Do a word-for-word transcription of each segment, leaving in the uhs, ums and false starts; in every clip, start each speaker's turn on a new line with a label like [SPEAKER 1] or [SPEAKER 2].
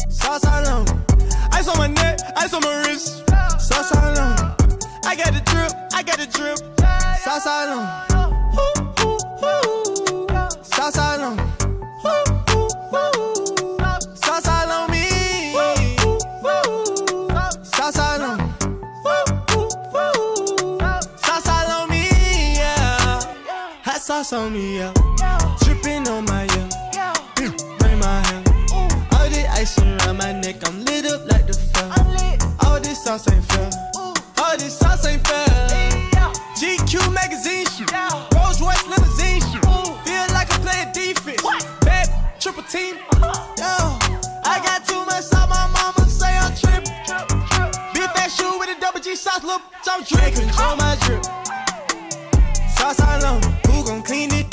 [SPEAKER 1] Sauce all on. Ice on my neck, ice on my wrist. Sauce all on. I got the drip, I got the drip. Sauce all on. Sauce all on. Sauce all on me. Sauce all on. Sauce all on me, yeah. Hot sauce on me, yeah. Dripping on my, yeah. Bring my hair. All this ice around my neck, I'm lit up like the fire. All this sauce ain't fair. All this sauce ain't fair. G Q magazine shit. Rolls Royce limousine shit. Feel like I'm playing defense. Bad triple team. Yo, I got too much sauce, my mama say I'm tripping. Big fat shoe with a double G sauce, look, I'm drinking. Control my drip. Sauce all on, who gon' clean it?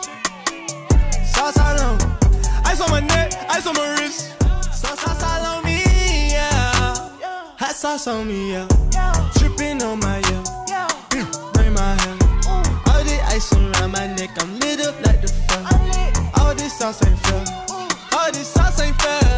[SPEAKER 1] Sauce all on. Ice on my neck, ice on my wrist. Sauce, sauce all on me, yeah. Hot sauce on me, yeah. Dripping on my, yeah. Bring my hair. All this ice around my neck, I'm lit up like the fire. All this sauce ain't fair. All this sauce ain't fair.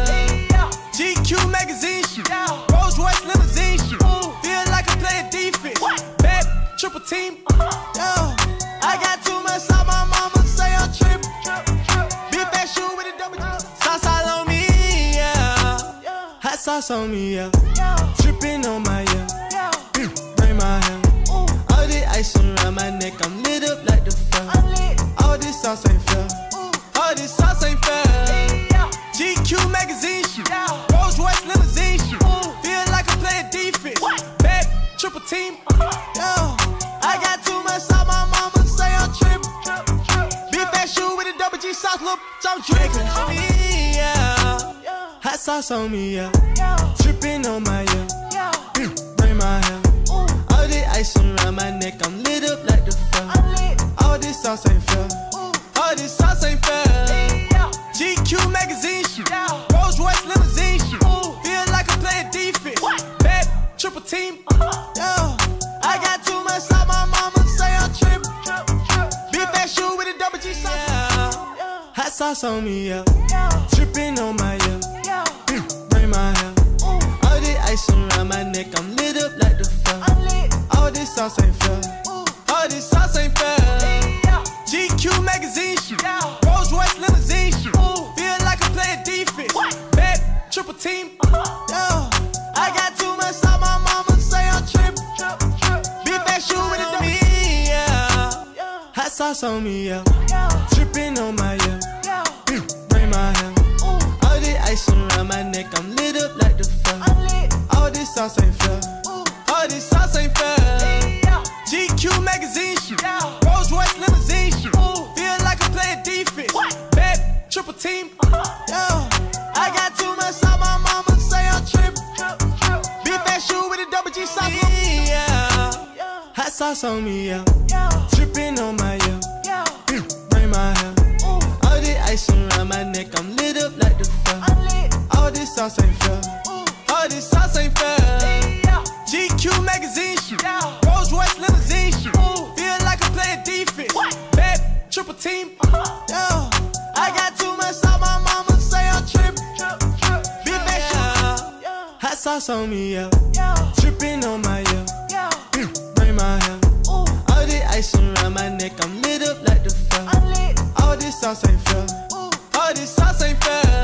[SPEAKER 1] G Q magazine shit. Rolls Royce limousine shit. Feel like I'm playing defense. Bad triple team. Yo, I got too much sauce, my mama say I'm tripping. Big fat shoe with a double G. Sauce all on me, yeah. Hot sauce on me, yeah. Dripping on my, yeah. Bring my hair. All this ice around my neck, I'm lit up like the fire. All this sauce ain't fair. All this sauce ain't fair. G Q magazine shit. Rolls Royce limousine shit. Feel like I'm playing defense. Bad triple team. Yo, I got too much sauce, my mama say I'm tripping. Big fat shoe with a double G sauce, look, I'm drinking. Me, yeah. Hot sauce on me, yeah. Dripping on my, yeah. Bring my hair. All this ice around my neck, I'm lit up like the fire. All this sauce ain't fair. All this sauce ain't fair. G Q magazine shit. Rolls Royce limousine shit. Feel like I'm playing defense. Bad triple team. Yo, I got too much sauce, my mama say I'm tripping. Big fat shoe with a double G sauce. Yeah. Hot sauce on me, yeah. Dripping on my, yeah. Bring my hair. All this ice around my neck, I'm lit up like the fire. All this sauce ain't fair. All this sauce ain't fair. G Q magazine shit. Rolls Royce limousine shit. Feel like I'm playing defense. Bad triple team. Yo, I got too much sauce, my mama say I'm tripping. Big fat shoe with a me, yeah. Hot sauce on me, yeah. Dripping on my, yeah. Bring my hair. All this ice around my neck, I'm lit up like the fire. All this sauce ain't fair. All this sauce ain't fair. G Q magazine shit. Rolls Royce limousine shit. Feel like I'm playing defense. Bad triple team. Yo, I got too much sauce, my mama say I'm tripping. Big fat shoe with a double G sauce. Yeah. Hot sauce on me, yeah. Dripping on my, yeah. Bring my hair. All this ice around my neck, I'm lit up like the fire. All this sauce ain't fair. All this sauce ain't fair. G Q magazine shit. Rolls Royce limousine shit. Feel like I'm playing defense. Bad triple team. Yo, I got too much sauce, my mama say I'm tripping. Big fat shoe. Hot sauce on me, yeah. Dripping on my, yeah. Bring my hair. All this ice around my neck, I'm lit up like the fire. All this sauce ain't fair. All this sauce ain't fair.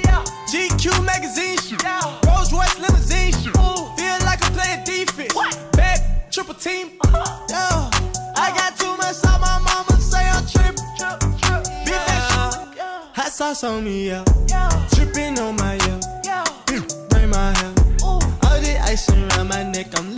[SPEAKER 1] G Q magazine shit. Rolls Royce limousine shit. Feel like I'm playing defense. Bad triple team. Yo, I got too much sauce, my mama say I'm tripping. Big fat shoe. Hot sauce on me, yeah. Dripping on my, yeah. Bring my hair. All this ice around my neck, I'm